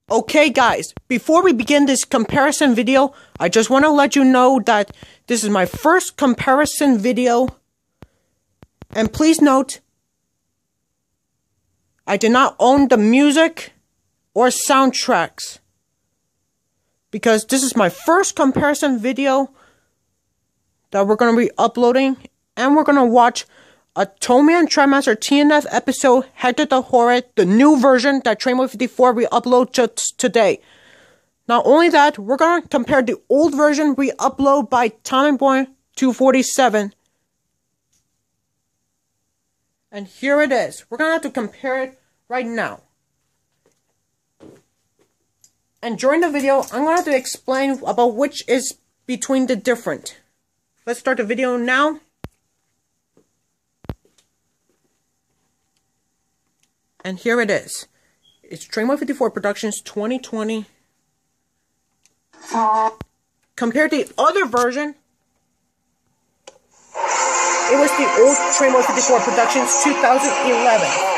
Okay guys, before we begin this comparison video, I just want to let you know that this is my first comparison video. And please note, I did not own the music or soundtracks. Because this is my first comparison video that we're going to be uploading. And we're going to watch a Toman Trendmaster TNF episode, Hector the Horrid, the new version that Trainboy 54 we upload just today. Not only that, we're going to compare the old version we upload by Tommyboy 247. And here it is. We're going to have to compare it right now. And during the video, I'm going to have to explain about which is between the different. Let's start the video now. And here it is. It's Trainboy 54 Productions 2020. Compared to the other version, it was the old Trainboy 54 Productions 2011.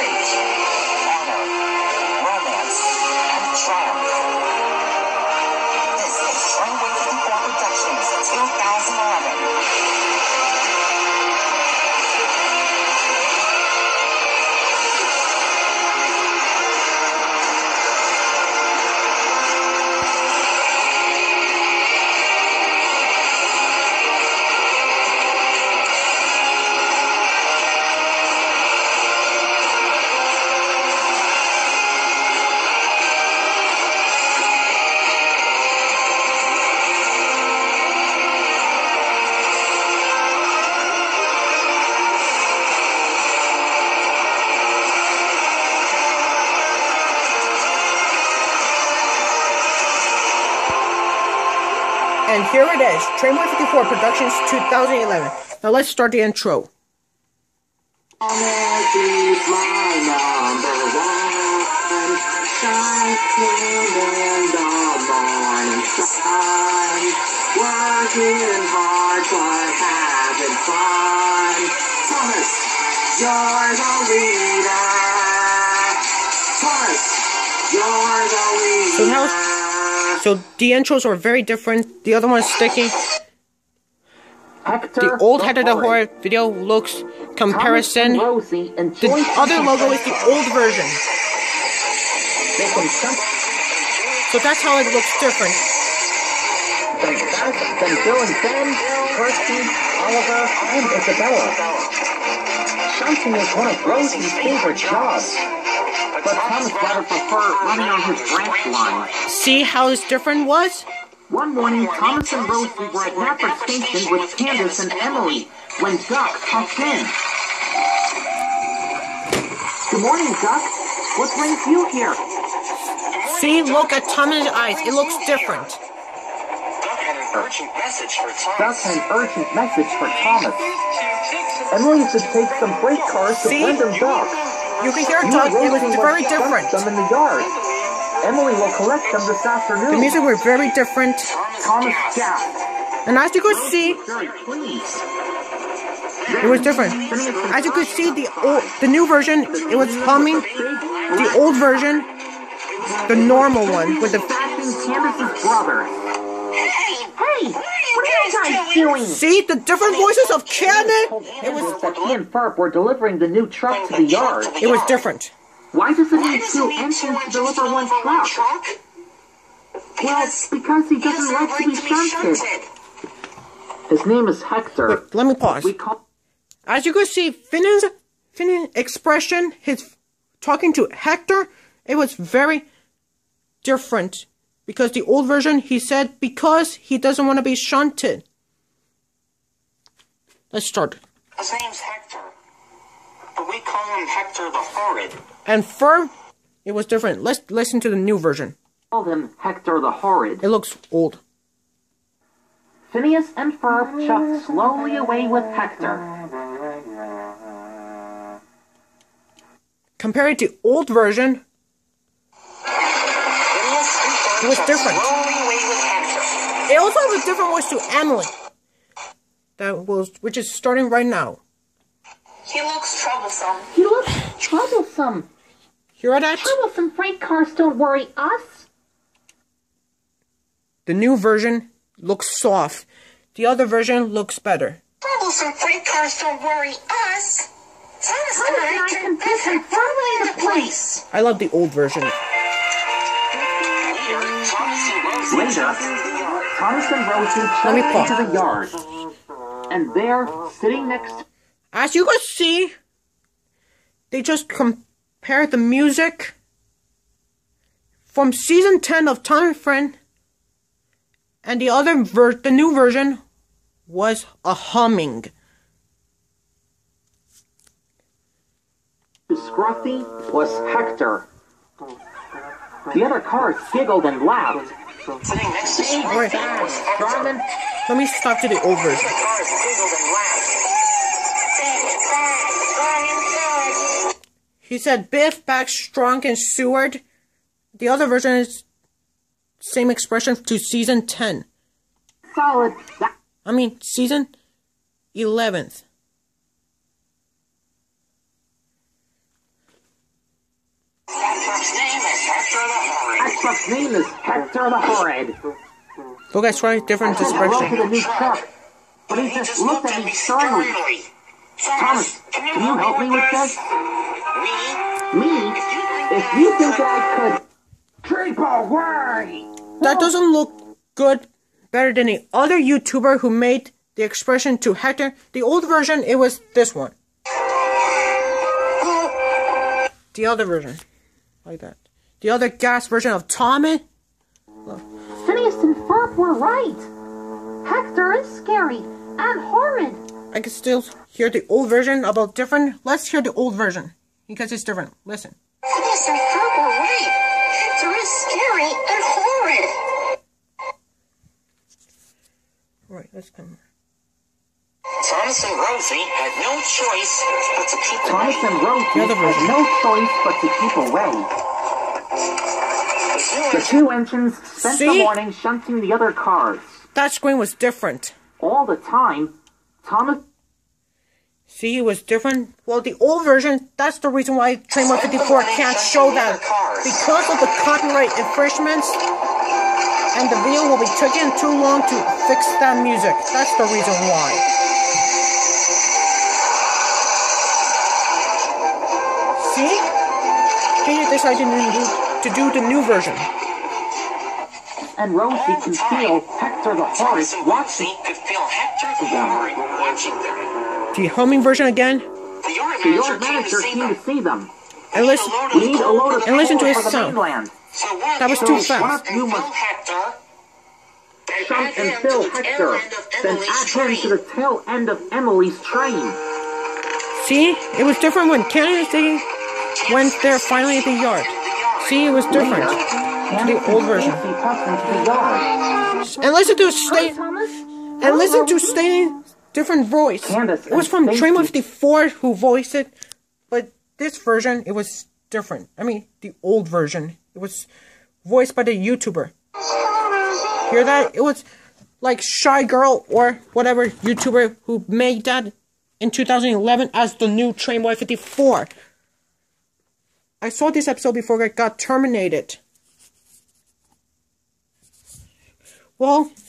And here it is, Trainboy 54 Productions 2011. Now let's start the intro. Working hard but having fun. Thomas, you're the leader. Thomas, you're the leader. So the intros were very different. The other one's sticky. The old Hector the Horrid video looks comparison. The other logo is the old version. So that's how it looks different. Then Bill and Ben, Kirsty, Oliver, and Isabella. Shunting is one of Rosie's favorite jobs. But Thomas rather prefer running on his branch line. See how this different was? One morning, Thomas and Rosie were at Napper Station with Candace and Emily when Duck popped in. Good morning, Duck. What brings you here? See, look at Thomas' eyes. It looks different. Duck had an urgent message for Thomas. Duck had an urgent message for Thomas. Emily should take some freight cars to Wyndham Dock. You can hear Doug, it was very different. Them in the yard. Emily will collect them this afternoon. The music were very different. Thomas gasped. And as you could see, Very pleased. it was different. As you could see, the new version, it was humming. The old version, the normal one with the. Candace's brother. Hey, what are you guys doing? See the different voices of Cannon. It was that he and Ferb were delivering the new truck to the yard. It was different. Why does it need two engines to deliver one truck? Well, because he doesn't like to be shunted. His name is Hector. Wait, let me pause. As you could see, Finn's expression, his talking to Hector, it was very different. Because the old version, he said, because he doesn't want to be shunted. Let's start. His name's Hector, but we call him Hector the Horrid. And Ferb, it was different. Let's listen to the new version. Call him Hector the Horrid. It looks old. Phineas and Ferb chuffed slowly away with Hector. Compared to the old version, it was different. It also has a different voice to Emily. Which is starting right now. He looks troublesome. He looks troublesome. Hear that? Troublesome freight cars don't worry us. The new version looks soft. The other version looks better. Troublesome freight cars don't worry us. Thomas and I can put him firmly into place. I love the old version. Later, Thomas and Rosie checked into the yard. And there, sitting next... As you can see, they just compared the music from season 10 of Tom and Friend, and the new version was a humming. Scruffy was Hector. The other cars giggled and laughed. Sitting next to Scruffy Alright, was Hector. let me stop to the old version. The cars giggled and laughed. He said Biff back strong and Seward. The other version is same expression to season 10. Solid. Season 11th. Xbox's name is Hector the Horrid. Look, I tried different I expression. to the new truck, but he just looked at me sternly. Thomas, can you help me with this? Me? If you think I could... Keep away! That doesn't look good better than the other YouTuber who made the expression to Hector. The old version, it was this one. The other version. Like that. The other gas version of Tommy. Phineas and Ferb were right. Hector is scary and horrid. I can still hear the old version about different. Let's hear the old version because it's different. Listen. Phineas and Ferb were right. Hector is scary and horrid. Right, let's come. Thomas and Rosie had no choice but to keep away. Thomas and Rosie had no choice but to keep away. The two engines spent the morning shunting the other cars. That screen was different. All the time, Thomas... See, it was different. Well, the old version, that's the reason why Train 154 can't show that. Because of the copyright infringements, and the video will be taking too long to fix that music. That's the reason why. See? Katie decided to do the new version. And Rosie can feel Hector the Horrid watching. Could feel Hector the Horrid watching them. The humming version again. The yard manager came to see them. And listen, We need a load of and listen to coal his for the sound. mainland. That was too fast. One of you must shunt and fill Hector, then add him to the tail end of Emily's train. See, it was different when Candace went there finally at the yard. See, it was different to the old version. And listen to Stacy's different voice. It was from Train 154 who voiced it, but this version, it was different. The old version, it was voiced by the YouTuber. Hear that? It was like Shy Girl or whatever YouTuber who made that in 2011 as the new Train 154. I saw this episode before it got terminated. Well,